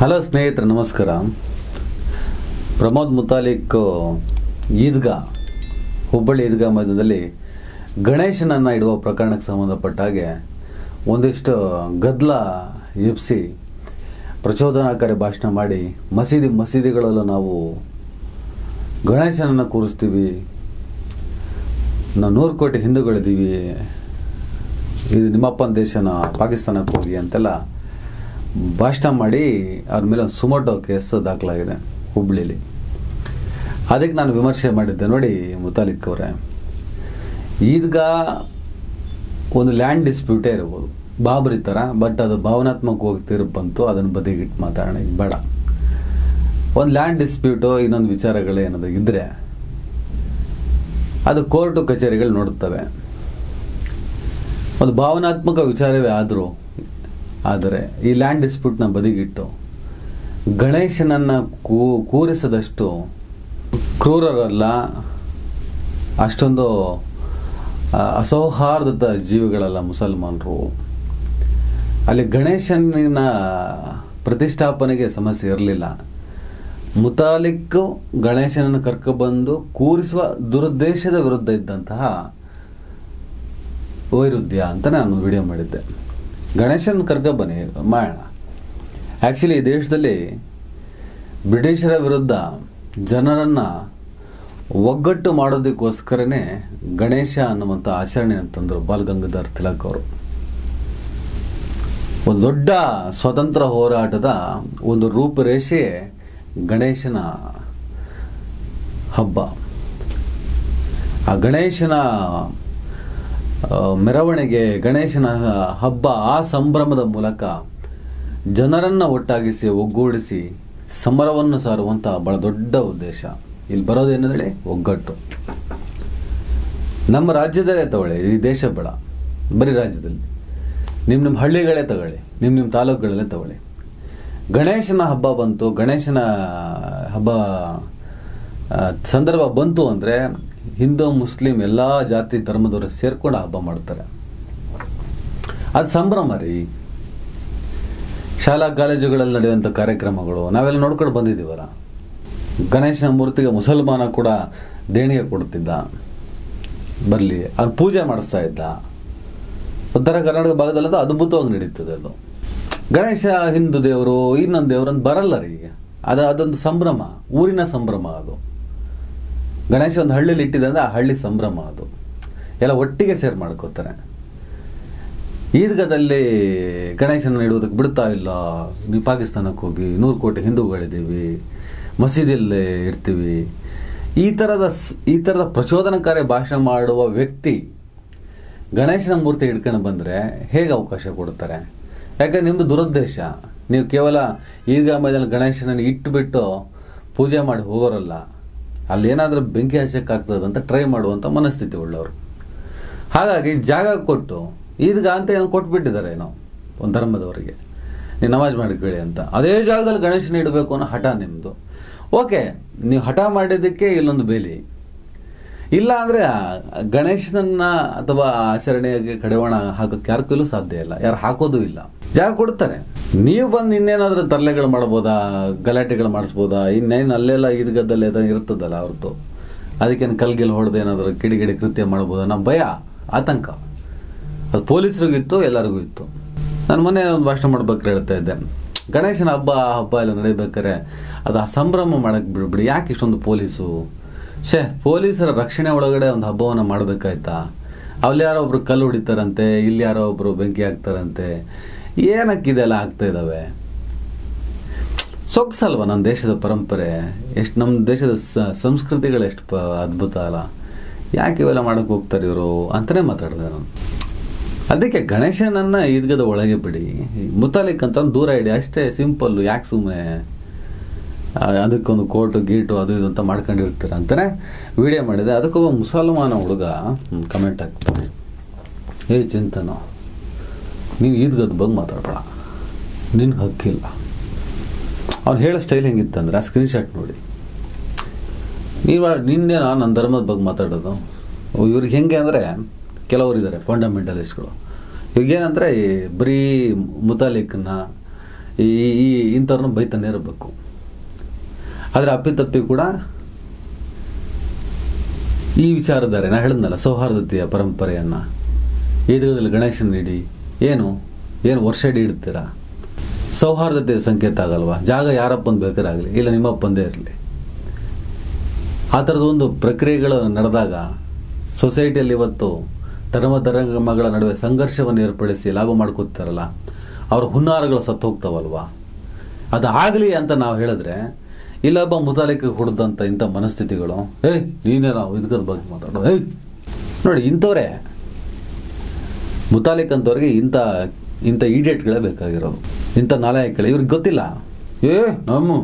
Hello ಸ್ನೇಹಿತರೆ, ನಮಸ್ಕಾರ. ಪ್ರಮೋದ್ ಮುತಾಲಿಕ್ ಈದ್ಗಾ, ಹುಬ್ಬಳ್ಳಿ ಈದ್ಗಾ ಮೈದಾನದಲ್ಲಿ ಗಣೇಶನನ್ನು ಇಡುವ ಪ್ರಕರಣಕ್ಕೆ ಸಂಬಂಧಪಟ್ಟ ಹಾಗೆ ಒಂದಿಷ್ಟು ಗದ್ದಲ ಎಬ್ಬಿಸಿ ಪ್ರಚೋದನಾಕಾರಿ ಭಾಷಣ ಮಾಡಿ ಮಸೀದಿಗಳಲ್ಲೂ ನಾವು ಗಣೇಶನನ್ನು ಕೂರಿಸ್ತೀವಿ, ನಾವು 100 ಕೋಟಿ ಹಿಂದೂಗಳಿದ್ದೀವಿ, ಇದು ನಿಮ್ಮಪ್ಪನ ದೇಶನ ಪಾಕಿಸ್ತಾನಕ್ಕೆ ಹೋಗಿ ಅಂತೆಲ್ಲ ಭಾಷಣ ಮಾಡಿ ಅವ್ರ ಮೇಲೆ ಒಂದು ಸುಮೋಟೋ ಕೇಸ್ ದಾಖಲಾಗಿದೆ ಹುಬ್ಳಿಲಿ. ಅದಕ್ಕೆ ನಾನು ವಿಮರ್ಶೆ ಮಾಡಿದ್ದೆ. ನೋಡಿ ಮುತಾಲಿಕ್ ಅವರೇ, ಈದ್ಗಾ ಒಂದು ಲ್ಯಾಂಡ್ ಡಿಸ್ಪ್ಯೂಟೇ ಇರ್ಬೋದು ಬಾಬರಿ ಥರ, ಬಟ್ ಅದು ಭಾವನಾತ್ಮಕವಾಗಿ ತೀರ್ಪು ಬಂತು, ಅದನ್ನು ಬದಿಗಿಟ್ಟು ಮಾತಾಡೋಣ ಈಗ ಬೇಡ. ಒಂದು ಲ್ಯಾಂಡ್ ಡಿಸ್ಪ್ಯೂಟು ಇನ್ನೊಂದು ವಿಚಾರಗಳು ಏನಾದರೂ ಇದ್ದರೆ ಅದು ಕೋರ್ಟು ಕಚೇರಿಗಳು ನೋಡುತ್ತವೆ. ಒಂದು ಭಾವನಾತ್ಮಕ ವಿಚಾರವೇ ಆದರೆ ಈ ಲ್ಯಾಂಡ್ ಡಿಸ್ಪ್ಯೂಟ್ನ ಬದಿಗಿಟ್ಟು ಗಣೇಶನನ್ನು ಕೂರಿಸದಷ್ಟು ಕ್ರೂರರಲ್ಲ, ಅಷ್ಟೊಂದು ಅಸೌಹಾರ್ದದ ಜೀವಿಗಳಲ್ಲ ಮುಸಲ್ಮಾನರು. ಅಲ್ಲಿ ಗಣೇಶನ ಪ್ರತಿಷ್ಠಾಪನೆಗೆ ಸಮಸ್ಯೆ ಇರಲಿಲ್ಲ. ಮುತಾಲಿಕ್ ಗಣೇಶನನ್ನು ಕರ್ಕೊಬಂದು ಕೂರಿಸುವ ದುರುದ್ದೇಶದ ವಿರುದ್ಧ ಇದ್ದಂತಹ ವೈರುಧ್ಯ ಅಂತ ನಾನು ವಿಡಿಯೋ ಮಾಡಿದ್ದೆ. ಗಣೇಶನ ಕರ್ಕೊಬನ್ನಿ ಮಾಡೋಣ. ಆ್ಯಕ್ಚುಲಿ ಈ ದೇಶದಲ್ಲಿ ಬ್ರಿಟಿಷರ ವಿರುದ್ಧ ಜನರನ್ನು ಒಗ್ಗಟ್ಟು ಮಾಡೋದಕ್ಕೋಸ್ಕರನೇ ಗಣೇಶ ಅನ್ನುವಂಥ ಆಚರಣೆ ಅಂತಂದರು ಬಾಲ್ ಗಂಗಾಧರ್ ತಿಲಕ್ ಅವರು. ಒಂದು ದೊಡ್ಡ ಸ್ವತಂತ್ರ ಹೋರಾಟದ ಒಂದು ರೂಪುರೇಷೆ ಗಣೇಶನ ಹಬ್ಬ. ಆ ಗಣೇಶನ ಮೆರವಣಿಗೆ, ಗಣೇಶನ ಹಬ್ಬ, ಆ ಸಂಭ್ರಮದ ಮೂಲಕ ಜನರನ್ನು ಒಟ್ಟಾಗಿಸಿ ಒಗ್ಗೂಡಿಸಿ ಸಮರವನ್ನು ಸಾರುವಂಥ ಬಹಳ ದೊಡ್ಡ ಉದ್ದೇಶ. ಇಲ್ಲಿ ಬರೋದೇನೆಂದರೆ ಒಗ್ಗಟ್ಟು. ನಮ್ಮ ರಾಜ್ಯದಲ್ಲೇ ತಗೊಳ್ಳಿ, ಈ ದೇಶ ಬೇಡ, ಬರೀ ರಾಜ್ಯದಲ್ಲಿ ನಿಮ್ಮ ಹಳ್ಳಿಗಳೇ ತಗೊಳ್ಳಿ, ನಿಮ್ಮ ತಾಲೂಕುಗಳಲ್ಲೇ ತಗೊಳ್ಳಿ. ಗಣೇಶನ ಹಬ್ಬ ಬಂತು, ಗಣೇಶನ ಹಬ್ಬ ಸಂದರ್ಭ ಬಂತು ಅಂದರೆ ಹಿಂದೂ ಮುಸ್ಲಿಂ ಎಲ್ಲ ಜಾತಿ ಧರ್ಮದವರು ಸೇರ್ಕೊಂಡು ಹಬ್ಬ ಮಾಡ್ತಾರೆ. ಅದು ಸಂಭ್ರಮ ರೀ. ಶಾಲಾ ಕಾಲೇಜುಗಳಲ್ಲಿ ನಡೆಯುವಂಥ ಕಾರ್ಯಕ್ರಮಗಳು ನಾವೆಲ್ಲ ನೋಡ್ಕೊಂಡು ಬಂದಿದ್ದೀವಲ್ಲ. ಗಣೇಶನ ಮೂರ್ತಿಗೆ ಮುಸಲ್ಮಾನ ಕೂಡ ದೇಣಿಗೆ ಕೊಡ್ತಿದ್ದ, ಬರಲಿ ಅವ್ನು ಪೂಜೆ ಮಾಡಿಸ್ತಾ ಇದ್ದ. ಉತ್ತರ ಕರ್ನಾಟಕ ಭಾಗದಲ್ಲದು ಅದ್ಭುತವಾಗಿ ನಡೀತದೆ. ಅದು ಗಣೇಶ ಹಿಂದೂ ದೇವರು ಇನ್ನೊಂದು ದೇವರು ಅಂತ ಬರಲ್ಲ ರೀ. ಅದೊಂದು ಸಂಭ್ರಮ, ಊರಿನ ಸಂಭ್ರಮ. ಅದು ಗಣೇಶ ಒಂದು ಹಳ್ಳಿಲಿ ಇಟ್ಟಿದೆ ಅಂದರೆ ಆ ಹಳ್ಳಿ ಸಂಭ್ರಮ. ಅದು ಎಲ್ಲ ಒಟ್ಟಿಗೆ ಸೇರಿ ಮಾಡ್ಕೋತಾರೆ. ಈದ್ಗಾದಲ್ಲಿ ಗಣೇಶನ ಇಡುವುದಕ್ಕೆ ಬಿಡ್ತಾ ಇಲ್ಲ, ನೀವು ಪಾಕಿಸ್ತಾನಕ್ಕೆ ಹೋಗಿ 100 ಕೋಟಿ ಹಿಂದೂಗಳಿದ್ದೀವಿ, ಮಸೀದಿಯಲ್ಲಿ ಇಡ್ತೀವಿ, ಈ ಥರದ ಪ್ರಚೋದನಕಾರಿ ಭಾಷಣ ಮಾಡುವ ವ್ಯಕ್ತಿ ಗಣೇಶನ ಮೂರ್ತಿ ಹಿಡ್ಕೊಂಡು ಬಂದರೆ ಹೇಗೆ ಅವಕಾಶ ಕೊಡ್ತಾರೆ? ಯಾಕಂದ್ರೆ ನಿಮ್ಮದು ದುರುದ್ದೇಶ. ನೀವು ಕೇವಲ ಈದ್ಗಾ ಮೈದಾನ ಗಣೇಶನನ್ನು ಇಟ್ಟುಬಿಟ್ಟು ಪೂಜೆ ಮಾಡಿ ಹೋಗೋರಲ್ಲ, ಅಲ್ಲೇನಾದರೂ ಬೆಂಕಿ ಹಚ್ಚಕ್ಕಾಗ್ತದೆ ಅಂತ ಟ್ರೈ ಮಾಡುವಂಥ ಮನಸ್ಥಿತಿ ಉಳ್ಳವರು. ಹಾಗಾಗಿ ಜಾಗ ಕೊಟ್ಟು ಈದ್ಗಾ ಅಂತ ಏನೋ ಕೊಟ್ಬಿಟ್ಟಿದ್ದಾರೆ ಏನೋ ಒಂದು ಧರ್ಮದವರಿಗೆ, ನೀವು ನಮಾಜ್ ಮಾಡಿಕೊಳ್ಳಿ ಅಂತ. ಅದೇ ಜಾಗದಲ್ಲಿ ಗಣೇಶನ ಇಡಬೇಕು ಅನ್ನೋ ಹಠ ನಿಮ್ಮದು. ಓಕೆ, ನೀವು ಹಠ ಮಾಡಿದ್ದಕ್ಕೆ ಇಲ್ಲೊಂದು ಬೇಲಿ. ಇಲ್ಲ ಅಂದರೆ ಗಣೇಶನನ್ನ ಅಥವಾ ಆಚರಣೆಗೆ ಕಡಿವಾಣ ಹಾಕೋಕ್ಕೆ ಯಾರ ಕೈಲೂ ಸಾಧ್ಯ ಇಲ್ಲ, ಯಾರು ಹಾಕೋದು ಇಲ್ಲ. ಜಾಗ ಕೊಡ್ತಾರೆ. ನೀವು ಬಂದು ಇನ್ನೇನಾದ್ರೂ ತರಲೆಗಳು ಮಾಡ್ಬೋದಾ, ಗಲಾಟೆಗಳು ಮಾಡಿಸ್ಬೋದಾ? ಇನ್ನೇನು ಅಲ್ಲೆಲ್ಲ ಈದ್ಗದ್ದಲ್ಲೇ ಇರ್ತದಲ್ಲ ಅವ್ರದ್ದು, ಅದಕ್ಕೇನು ಕಲ್ಗಿಲ್ ಹೊಡೆದು ಏನಾದರೂ ಕಿಡಿಗಿಡಿ ಕೃತ್ಯ ಮಾಡ್ಬೋದಾ? ನಮ್ಮ ಭಯ, ಆತಂಕ. ಅದು ಪೊಲೀಸರಿಗೂ ಇತ್ತು, ಎಲ್ಲರಿಗೂ ಇತ್ತು. ನಾನು ಮೊನ್ನೆ ಒಂದು ಭಾಷಣ ಮಾಡ್ಬೇಕಾದ್ರೆ ಹೇಳ್ತಾ ಇದ್ದೆ, ಗಣೇಶನ ಹಬ್ಬ ಎಲ್ಲ ನಡೀಬೇಕಾರೆ ಅದು ಆ ಸಂಭ್ರಮ ಮಾಡಕ್ಕೆ ಬಿಡ್ಬಿಡಿ. ಯಾಕೆ ಇಷ್ಟೊಂದು ಪೊಲೀಸರ ರಕ್ಷಣೆ ಒಳಗಡೆ ಒಂದು ಹಬ್ಬವನ್ನು ಮಾಡಬೇಕಾಯ್ತಾ? ಅಲ್ಲಿ ಯಾರೋ ಒಬ್ರು ಕಲ್ಲು ಹೊಡಿತಾರಂತೆ, ಇಲ್ಲಿ ಯಾರೋ ಒಬ್ರು ಬೆಂಕಿ ಹಾಕ್ತಾರಂತೆ, ಏನಕ್ಕಿದೆಲ್ಲ ಆಗ್ತಾ ಇದ್ದಾವೆ? ಸೊಗ್ಸಲ್ವ ನಮ್ಮ ದೇಶದ ಪರಂಪರೆ? ಎಷ್ಟು ನಮ್ಮ ದೇಶದ ಸಂಸ್ಕೃತಿಗಳು ಎಷ್ಟು ಅದ್ಭುತ ಅಲ್ಲ? ಯಾಕೆ ಇವೆಲ್ಲ ಮಾಡೋಕ್ಕೆ ಹೋಗ್ತಾರೆ ಇವರು ಅಂತಲೇ ಮಾತಾಡಿದೆ ನಾನು. ಅದಕ್ಕೆ ಗಣೇಶನನ್ನು ಈದ್ಗದ ಒಳಗೆ ಬಿಡಿ, ಮುತಾಲಿಕ್ ಅಂತ ದೂರ ಇಡಿ, ಅಷ್ಟೇ ಸಿಂಪಲ್ಲು. ಯಾಕೆ ಸುಮ್ಮನೆ ಅದಕ್ಕೊಂದು ಕೋರ್ಟು ಗೀಟು ಅದು ಇದು ಅಂತ ಮಾಡ್ಕೊಂಡಿರ್ತೀರ ಅಂತಲೇ ವಿಡಿಯೋ ಮಾಡಿದೆ. ಅದಕ್ಕೊಬ್ಬ ಮುಸಲ್ಮಾನ ಹುಡುಗ ಕಮೆಂಟ್ ಹಾಕ್ತಾನೆ, ಚಿಂತನೋ ನೀನು ಈದ್ಗದ ಬಗ್ಗೆ ಮಾತಾಡಬೇಡ, ನಿನ್ಗೆ ಹಕ್ಕಿಲ್ಲ. ಅವ್ನು ಹೇಳೋ ಸ್ಟೈಲ್ ಹೆಂಗಿತ್ತಂದ್ರೆ ಆ ಸ್ಕ್ರೀನ್ಶಾಟ್ ನೋಡಿ. ನಿನ್ನೆ ನನ್ನ ಧರ್ಮದ ಬಗ್ಗೆ ಮಾತಾಡೋದು. ಇವ್ರಿಗೆ ಹೆಂಗೆ ಅಂದರೆ, ಕೆಲವರು ಇದ್ದಾರೆ ಫಂಡಮೆಂಟಲಿಸ್ಟ್ಗಳು. ಇವಾಗೇನಂದರೆ ಬರೀ ಮುತಾಲಿಕ್ನ ಈ ಇಂಥವ್ರನ್ನ ಬೈತಾನೆ ಇರಬೇಕು. ಆದರೆ ಅಪ್ಪಿತಪ್ಪಿ ಕೂಡ ಈ ವಿಚಾರಧಾರೆ ನಾ ಹೇಳಿದ್ನಲ್ಲ, ಸೌಹಾರ್ದತೆಯ ಪರಂಪರೆಯನ್ನು ಈದಗದಲ್ಲಿ ಗಣೇಶನ ಇಡಿ ಏನು ವರ್ಷ ಇಡೀ ಇಡ್ತೀರಾ? ಸೌಹಾರ್ದತೆಯ ಸಂಕೇತ ಆಗಲ್ವಾ? ಜಾಗ ಯಾರಪ್ಪಂದು ಬೇಕಾರಾಗಲಿ, ಇಲ್ಲ ನಿಮ್ಮಪ್ಪಂದೇ ಇರಲಿ. ಆ ಥರದ ಒಂದು ಪ್ರಕ್ರಿಯೆಗಳು ನಡೆದಾಗ ಸೊಸೈಟಿಯಲ್ಲಿ ಇವತ್ತು ಧರ್ಮಗಳ ನಡುವೆ ಸಂಘರ್ಷವನ್ನು ಏರ್ಪಡಿಸಿ ಲಾಭ ಮಾಡ್ಕೋತಾರಲ್ಲ, ಅವರ ಹುನ್ನಾರಗಳು ಸತ್ತು ಹೋಗ್ತಾವಲ್ವಾ? ಅದು ಆಗಲಿ ಅಂತ ನಾವು ಹೇಳಿದ್ರೆ ಇಲ್ಲೊಬ್ಬ ಮುತಾಲಿಕೆ ಹೊಡೆದಂಥ ಇಂಥ ಮನಸ್ಥಿತಿಗಳು, ನೀನೇ ನಾವು ಇದಕ್ಕದ ಬಗ್ಗೆ ಮಾತಾಡೋದು, ನೋಡಿ ಇಂಥವ್ರೆ ಮುತಾಲಿಕ್ ಅಂತವ್ರಿಗೆ ಇಂಥ ಈಡಿಯೇಟ್ಗಳೇ ಬೇಕಾಗಿರೋದು, ಇಂಥ ನಾಲಾಯಕಗಳೇ. ಇವ್ರಿಗೆ ಗೊತ್ತಿಲ್ಲ ನಮ್ಮ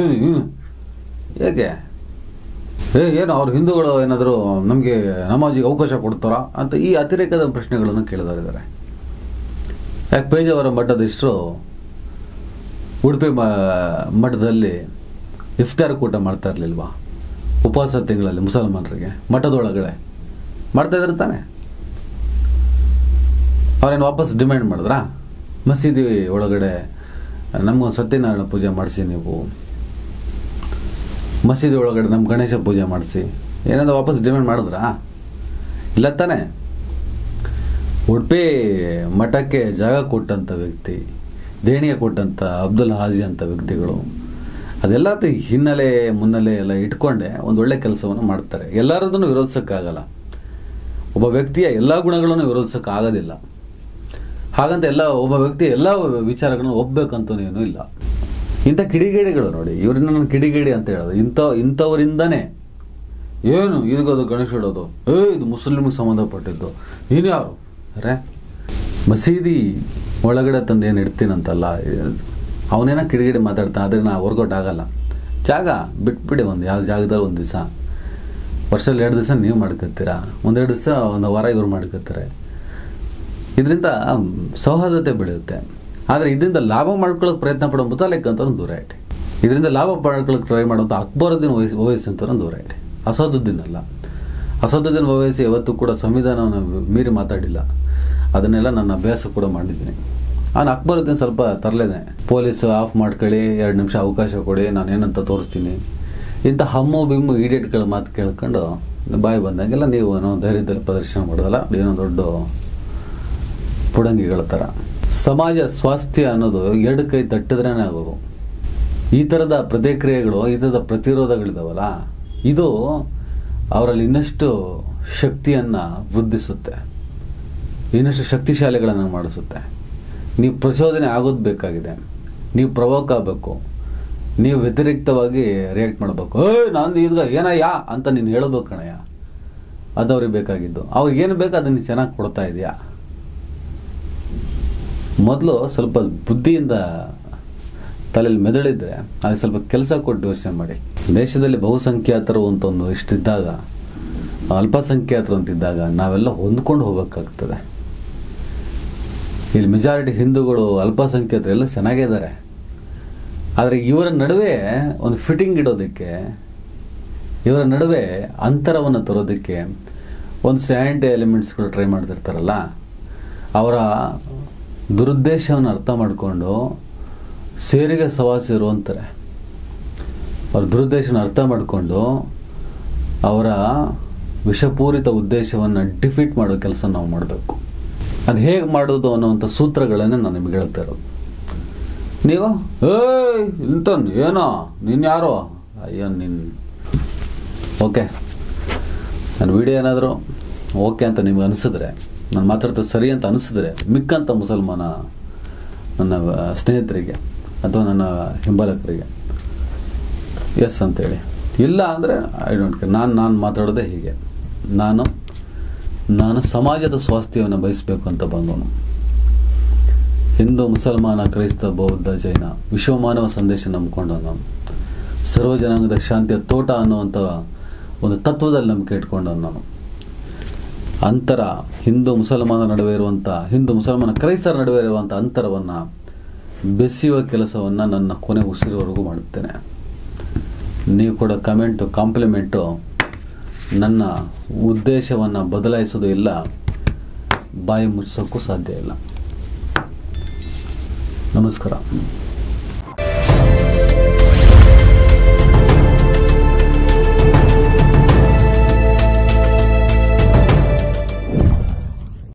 ಹೇಗೆ ಏನು ಅವ್ರು ಹಿಂದೂಗಳು ಏನಾದರೂ ನಮಗೆ ನಮಾಜಿಗೆ ಅವಕಾಶ ಕೊಡ್ತಾರಾ ಅಂತ ಈ ಅತಿರೇಕದ ಪ್ರಶ್ನೆಗಳನ್ನು ಕೇಳಿದವರಿದ್ದಾರೆ. ಯಾಕೆ ಪೇಜಾವರ ಮಠದಷ್ಟರು ಉಡುಪಿ ಮಠದಲ್ಲಿ ಇಫ್ತಾರ್ ಕೂಟ ಮಾಡ್ತಾ ಇರಲಿಲ್ವಾ? ಉಪವಾಸ ತಿಂಗಳಲ್ಲಿ ಮುಸಲ್ಮಾನರಿಗೆ ಮಠದೊಳಗಡೆ ಮಾಡ್ತಾಯಿದ್ರು ತಾನೆ. ಅವ್ರೇನು ವಾಪಸ್ ಡಿಮ್ಯಾಂಡ್ ಮಾಡಿದ್ರಾ? ಮಸೀದಿ ಒಳಗಡೆ ನಮಗೊಂದು ಸತ್ಯನಾರಾಯಣ ಪೂಜೆ ಮಾಡಿಸಿ, ನೀವು ಮಸೀದಿ ಒಳಗಡೆ ನಮ್ಮ ಗಣೇಶ ಪೂಜೆ ಮಾಡಿಸಿ, ಏನಾದರೂ ವಾಪಸ್ ಡಿಮ್ಯಾಂಡ್ ಮಾಡಿದ್ರಾ? ಇಲ್ಲ ತಾನೆ. ಉಡುಪಿ ಮಠಕ್ಕೆ ಜಾಗ ಕೊಟ್ಟಂಥ ವ್ಯಕ್ತಿ, ದೇಣಿಗೆ ಕೊಟ್ಟಂಥ ಅಬ್ದುಲ್ ಹಾಜಿ ಅಂಥ ವ್ಯಕ್ತಿಗಳು ಅದೆಲ್ಲ ಹಿನ್ನೆಲೆ ಮುನ್ನೆಲೆ ಎಲ್ಲ ಇಟ್ಕೊಂಡೆ ಒಂದು ಒಳ್ಳೆ ಕೆಲಸವನ್ನು ಮಾಡ್ತಾರೆ. ಎಲ್ಲರದನ್ನು ವಿರೋಧಿಸೋಕ್ಕಾಗಲ್ಲ, ಒಬ್ಬ ವ್ಯಕ್ತಿಯ ಎಲ್ಲ ಗುಣಗಳನ್ನು ವಿರೋಧಿಸೋಕ್ಕಾಗೋದಿಲ್ಲ. ಹಾಗಂತ ಒಬ್ಬ ವ್ಯಕ್ತಿ ಎಲ್ಲ ವಿಚಾರಗಳನ್ನು ಒಪ್ಪಬೇಕಂತನೇನೂ ಇಲ್ಲ. ಇಂಥ ಕಿಡಿಗೇಡಿಗಳು ನೋಡಿ, ಇವ್ರನ್ನ ನಾನು ಕಿಡಿಗೇಡಿ ಅಂತ ಹೇಳೋದು ಇಂಥವರಿಂದನೇ ಏನು ಇದಕ್ಕದು ಗಣೇಶ ಇಡೋದು, ಇದು ಮುಸ್ಲಿಮ್ಗೆ ಸಂಬಂಧಪಟ್ಟಿದ್ದು, ನೀನು ಯಾರು ಅರೆ ಮಸೀದಿ ಒಳಗಡೆ ತಂದು ಏನು ಇಡ್ತೀನಂತಲ್ಲ, ಅವನೇನ ಕಿಡಿಗೇಡಿ ಮಾತಾಡ್ತಾನೆ. ಆದರೆ ನಾ ವರ್ಕೌಟ್ ಆಗಲ್ಲ. ಜಾಗ ಬಿಟ್ಬಿಡಿ, ಯಾವ ಜಾಗದಲ್ಲಿ ಒಂದು ದಿವಸ, ವರ್ಷದಲ್ಲಿ 2 ದಿವಸ ನೀವು ಮಾಡ್ಕೊತೀರಾ, 1-2 ದಿವಸ ಒಂದು ವಾರ ಇವ್ರು ಮಾಡ್ಕೊತಾರೆ. ಇದರಿಂದ ಸೌಹಾರ್ದತೆ ಬೆಳೆಯುತ್ತೆ. ಆದರೆ ಇದರಿಂದ ಲಾಭ ಮಾಡ್ಕೊಳ್ಳೋಕೆ ಪ್ರಯತ್ನ ಪಡೋ ಮುತಾಲಿಕ್ ಅಂತ ದೂರ ಇಟ್ಟು, ಇದರಿಂದ ಲಾಭ ಮಾಡ್ಕೊಳ್ಳೋಕೆ ಟ್ರೈ ಮಾಡುವಂಥ ಅಕ್ಬರುದ್ದೀನ್ ಓವೈಸಿ ಅಂತ ದೂರ ಇಟ್ಟು. ಅಸದುದ್ದೀನ್ ಅಲ್ಲ, ಅಸದುದ್ದೀನ್ ಓವೈಸಿ ಯಾವತ್ತೂ ಕೂಡ ಸಂವಿಧಾನವನ್ನು ಮೀರಿ ಮಾತಾಡಿಲ್ಲ. ಅದನ್ನೆಲ್ಲ ನನ್ನ ಅಭ್ಯಾಸ ಕೂಡ ಮಾಡಿದ್ದೀನಿ. ನಾನು ಅಕ್ಬರುದ್ದೀನ್ ಸ್ವಲ್ಪ ತರಲೇನೆ, ಪೊಲೀಸ್ ಆಫ್ ಮಾಡ್ಕೊಳ್ಳಿ, 2 ನಿಮಿಷ ಅವಕಾಶ ಕೊಡಿ, ನಾನು ಏನಂತ ತೋರಿಸ್ತೀನಿ. ಇಂಥ ಹಮ್ಮು ಬಿಮ್ಮು ಈಡಿಯೇಟ್ಗಳ ಮಾತು ಕೇಳ್ಕೊಂಡು ಬಾಯಿ ಬಂದಂಗೆಲ್ಲ ನೀವು ಧೈರ್ಯದಲ್ಲಿ ಪ್ರದರ್ಶನ ಮಾಡೋದಲ್ಲ, ಏನೋ ದೊಡ್ಡ ಪುಡಂಗಿಗಳ ಥರ. ಸಮಾಜ ಸ್ವಾಸ್ಥ್ಯ ಅನ್ನೋದು 2 ಕೈ ತಟ್ಟಿದ್ರೇ ಆಗೋದು. ಈ ಥರದ ಪ್ರತಿಕ್ರಿಯೆಗಳು, ಈ ಥರದ ಪ್ರತಿರೋಧಗಳಿದಾವಲ್ಲ, ಇದು ಅವರಲ್ಲಿ ಇನ್ನಷ್ಟು ಶಕ್ತಿಯನ್ನು ವೃದ್ಧಿಸುತ್ತೆ, ಇನ್ನಷ್ಟು ಶಕ್ತಿಶಾಲಿಗಳನ್ನು ಮಾಡಿಸುತ್ತೆ. ನೀವು ಪ್ರಚೋದನೆ ಆಗೋದು ಬೇಕಾಗಿದೆ, ನೀವು ಪ್ರವೋಕ್ ಆಗಬೇಕು, ನೀವು ವ್ಯತಿರಿಕ್ತವಾಗಿ ರಿಯಾಕ್ಟ್ ಮಾಡಬೇಕು. ನಾನು ಈಗ ಏನಯ್ಯ ಅಂತ ನೀನು ಹೇಳಬೇಕು ಕಣಯ್ಯ, ಅದು ಅವ್ರಿಗೆ ಬೇಕಾಗಿದ್ದು. ಅವ್ರಿಗೇನು ಬೇಕು ಅದನ್ನು ಚೆನ್ನಾಗಿ ಕೊಡ್ತಾ ಇದೆಯಾ? ಮೊದಲು ಸ್ವಲ್ಪ ಬುದ್ಧಿಯಿಂದ ತಲೆಯಲ್ಲಿ ಮೆದುಳಿದ್ರೆ ಅದಕ್ಕೆ ಸ್ವಲ್ಪ ಕೆಲಸ ಕೊಟ್ಟು ಯೋಚನೆ ಮಾಡಿ. ದೇಶದಲ್ಲಿ ಬಹುಸಂಖ್ಯಾತರು ಅಂತ ಒಂದು ಇಷ್ಟಿದ್ದಾಗ, ಅಲ್ಪಸಂಖ್ಯಾತರು ಅಂತಿದ್ದಾಗ ನಾವೆಲ್ಲ ಹೊಂದ್ಕೊಂಡು ಹೋಗ್ಬೇಕಾಗ್ತದೆ. ಇಲ್ಲಿ ಮೆಜಾರಿಟಿ ಹಿಂದೂಗಳು, ಅಲ್ಪಸಂಖ್ಯಾತರು ಎಲ್ಲ ಚೆನ್ನಾಗೇ ಇದ್ದಾರೆ. ಆದರೆ ಇವರ ನಡುವೆ ಒಂದು ಫಿಟ್ಟಿಂಗ್ ಇಡೋದಕ್ಕೆ, ಇವರ ನಡುವೆ ಅಂತರವನ್ನು ತರೋದಕ್ಕೆ ಒಂದು ಸ್ಯಾಂಟಿ ಎಲಿಮೆಂಟ್ಸ್ಗಳು ಟ್ರೈ ಮಾಡ್ತಿರ್ತಾರಲ್ಲ, ಅವರ ದುರುದ್ದೇಶವನ್ನು ಅರ್ಥ ಮಾಡಿಕೊಂಡು ಸೇರಿಗೆ ಸವಾಸಿರು ಅಂತಾರೆ. ಅವ್ರ ದುರುದ್ದೇಶನ ಅರ್ಥ ಮಾಡಿಕೊಂಡು ಅವರ ವಿಷಪೂರಿತ ಉದ್ದೇಶವನ್ನು ಡಿಫೀಟ್ ಮಾಡೋ ಕೆಲಸ ನಾವು ಮಾಡಬೇಕು. ಅದು ಹೇಗೆ ಮಾಡೋದು ಅನ್ನೋವಂಥ ಸೂತ್ರಗಳನ್ನೇ ನಾನು ನಿಮಗೆ ಹೇಳ್ತಾ ಇರೋದು. ನೀವು ಇಂಥನ್ನು ಏನೋ ನೀನು ಯಾರೋ ಅಯ್ಯೋ ನೀನು ಓಕೆ, ನನ್ನ ವಿಡಿಯೋ ಏನಾದರೂ ಓಕೆ ಅಂತ ನಿಮ್ಗೆ ಅನಿಸಿದ್ರೆ, ನಾನು ಮಾತಾಡ್ತಾ ಸರಿ ಅಂತ ಅನಿಸಿದ್ರೆ, ಮಿಕ್ಕಂಥ ಮುಸಲ್ಮಾನ ನನ್ನ ಸ್ನೇಹಿತರಿಗೆ ಅಥವಾ ನನ್ನ ಹಿಂಬಾಲಕರಿಗೆ ಎಸ್ ಅಂತೇಳಿ, ಇಲ್ಲ ಅಂದರೆ ಐ ಡೋಂಟ್ ಕೇರ್. ನಾನು ಮಾತಾಡೋದೇ ಹೀಗೆ. ನಾನು ಸಮಾಜದ ಸ್ವಾಸ್ಥ್ಯವನ್ನು ಬಯಸಬೇಕು ಅಂತ ಬಂದವನು. ಹಿಂದೂ, ಮುಸಲ್ಮಾನ, ಕ್ರೈಸ್ತ, ಬೌದ್ಧ, ಜೈನ, ವಿಶ್ವಮಾನವ ಸಂದೇಶ ನಂಬಿಕೊಂಡು ನಾನು ಸರ್ವ ಜನಾಂಗದ ಶಾಂತಿಯ ತೋಟ ಅನ್ನುವಂಥ ಒಂದು ತತ್ವದಲ್ಲಿ ನಂಬಿಕೆ ಇಟ್ಕೊಂಡು ನಾನು ಅಂತರ ಹಿಂದೂ ಮುಸಲ್ಮಾನರ ನಡುವೆ ಇರುವಂಥ, ಹಿಂದೂ ಮುಸಲ್ಮಾನ ಕ್ರೈಸ್ತರ ನಡುವೆ ಇರುವಂಥ ಅಂತರವನ್ನು ಬೆಸೆಯುವ ಕೆಲಸವನ್ನು ನನ್ನ ಕೊನೆ ಉಸಿರುವರೆಗೂ ಮಾಡುತ್ತೇನೆ. ನೀವು ಕೂಡ ಕಮೆಂಟು, ಕಾಂಪ್ಲಿಮೆಂಟು ನನ್ನ ಉದ್ದೇಶವನ್ನು ಬದಲಾಯಿಸೋದು ಇಲ್ಲ, ಬಾಯಿ ಮುಚ್ಚೋಕ್ಕೂ ಸಾಧ್ಯ ಇಲ್ಲ. ನಮಸ್ಕಾರ.